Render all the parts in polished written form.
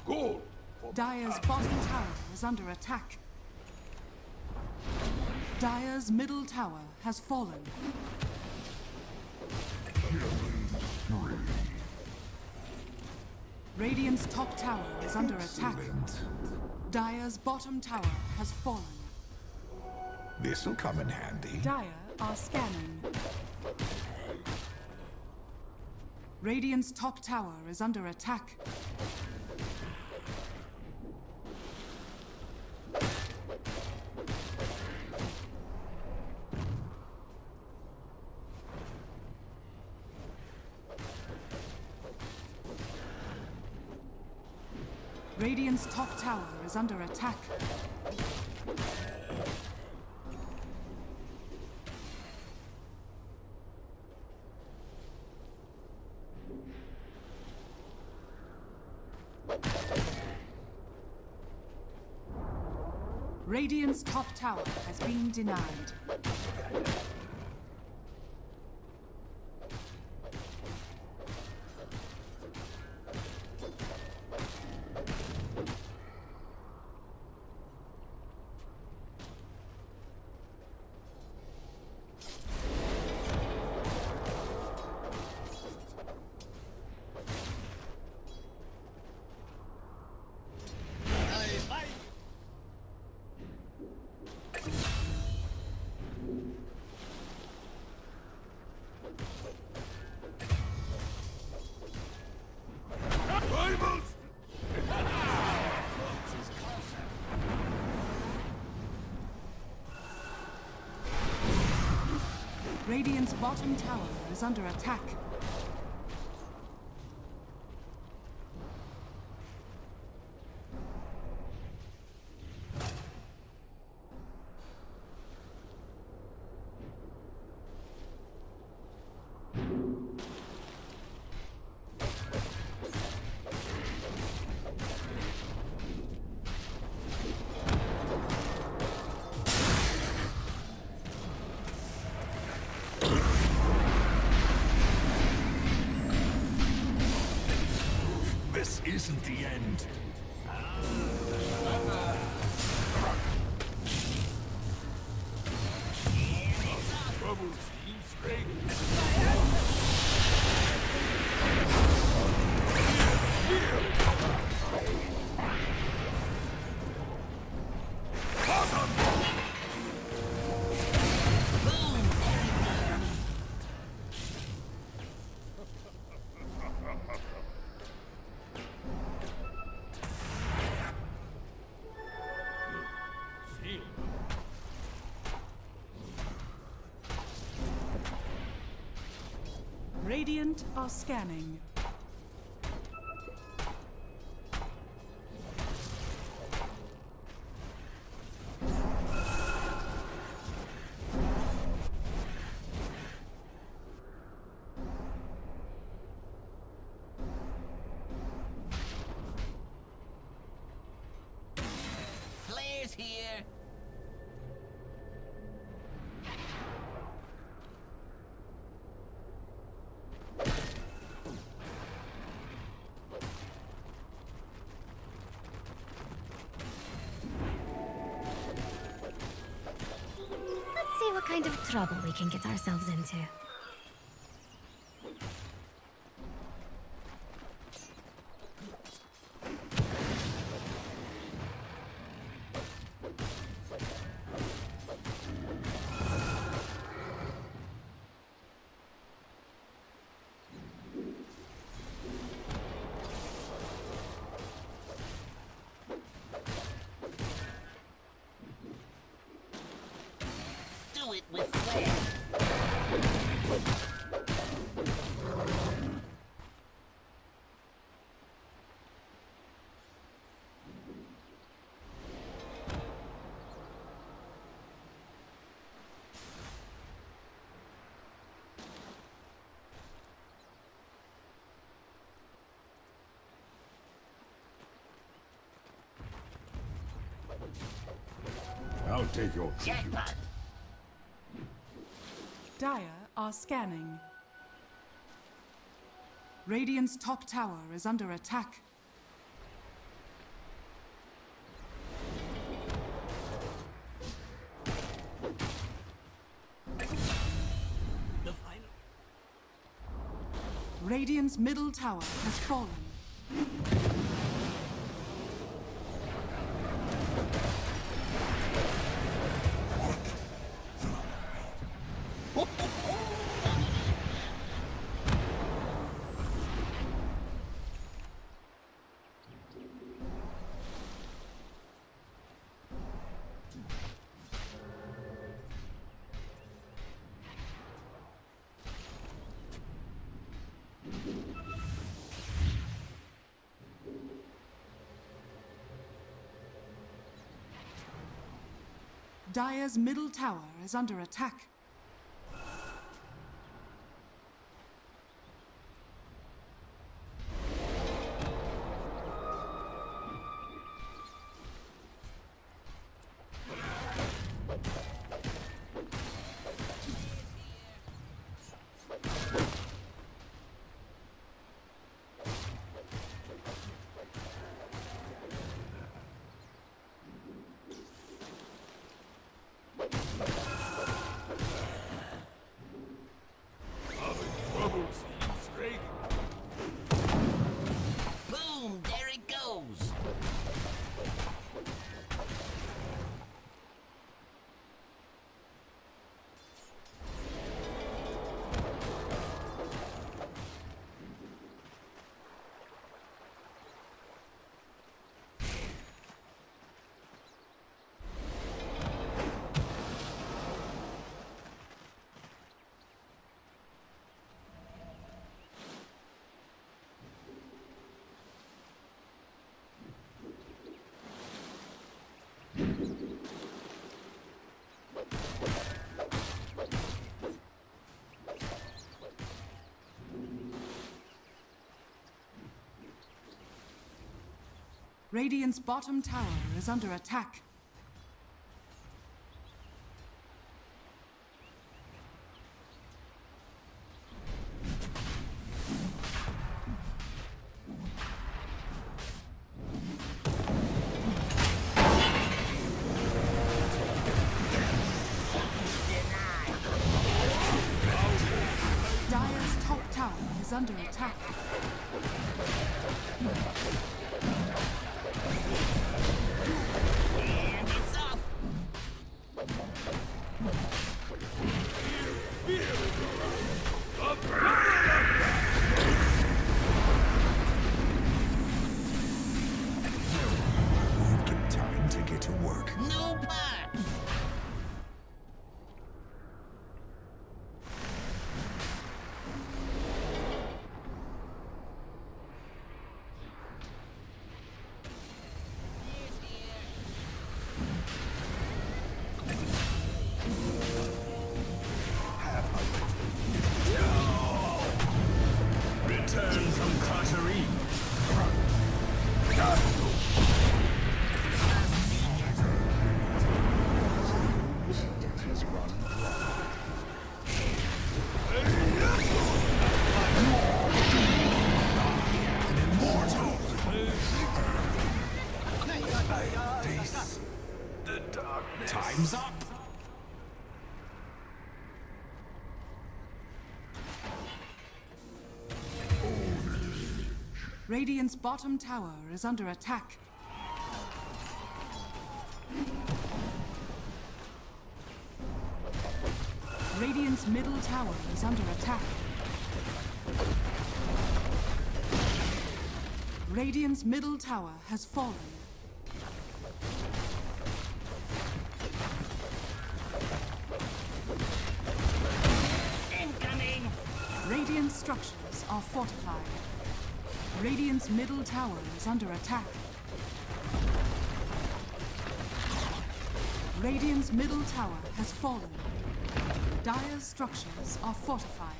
Gold for Dire's bottom tower is under attack. Dire's middle tower has fallen. Radiant's top tower is under attack. Dire's bottom tower has fallen. This'll come in handy. Dire are scanning. Radiant's top tower is under attack. Radiant's top tower is under attack. Radiant's top tower has been denied. Radiant's bottom tower is under attack. This isn't the end. Trouble seems strange. Radiant are scanning. Flares here. See what kind of trouble we can get ourselves into. Do it with flair. I'll take your tribute. Jackpot. Dire are scanning. Radiant's top tower is under attack. Radiant's middle tower has fallen. Dire's middle tower is under attack. Boom! There it goes. Radiant's bottom tower is under attack. Dire's top tower is under attack. And it's off. Good time to get to work. No parts. Return from Cartery. Has run face the darkness. Time's up. Radiant's bottom tower is under attack. Radiant's middle tower is under attack. Radiant's middle tower has fallen. Incoming. Radiant structures are fortified. Radiant's middle tower is under attack. Radiant's middle tower has fallen. Dire's structures are fortified.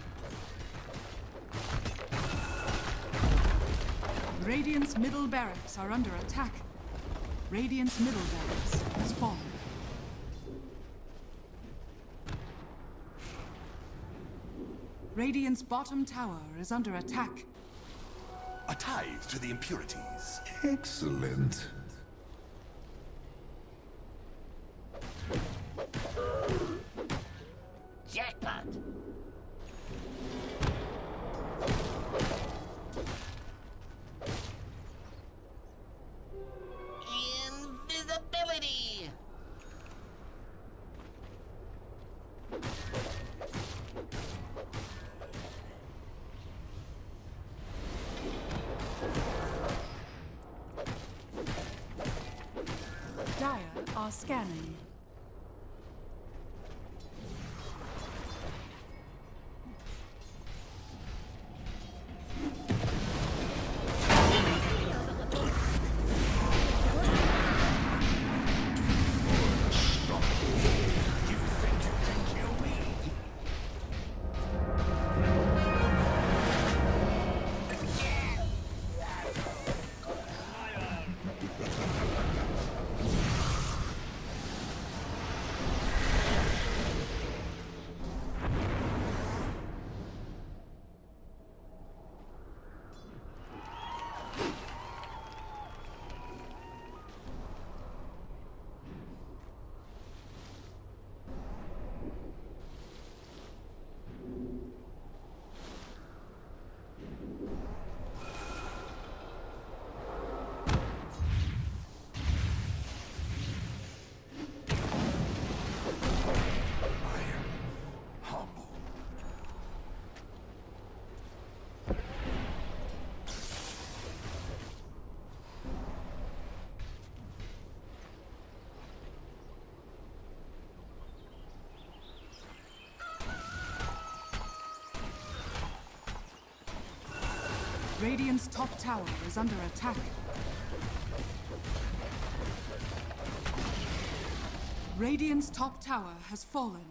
Radiant's middle barracks are under attack. Radiant's middle barracks has fallen. Radiant's bottom tower is under attack. A tithe to the impurities. Excellent. Jackpot. are scanning. Radiant's top tower is under attack. Radiant's top tower has fallen.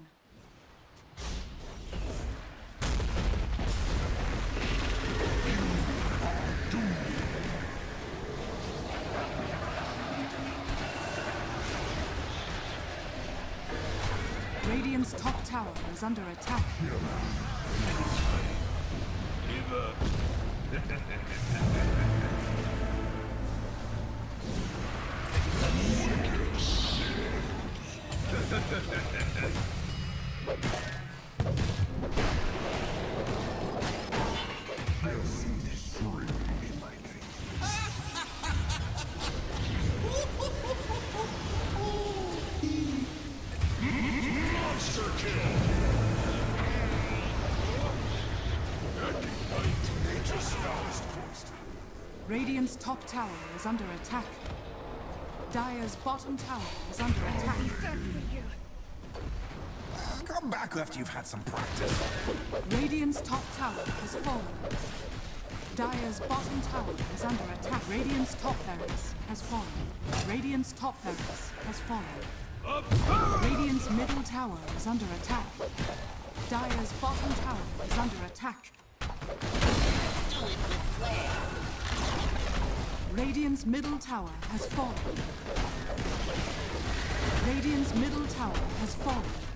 Radiant's top tower is under attack. Radiant's top tower is under attack. Dire's bottom tower is under attack. Come back after you've had some practice. Radiant's top tower has fallen. Dire's bottom tower is under attack. Radiant's top barracks has fallen. Radiant's top barracks has fallen. Radiant's middle tower is under attack. Dire's bottom tower is under attack. Do it with flair. Radiant's middle tower has fallen. Radiant's middle tower has fallen.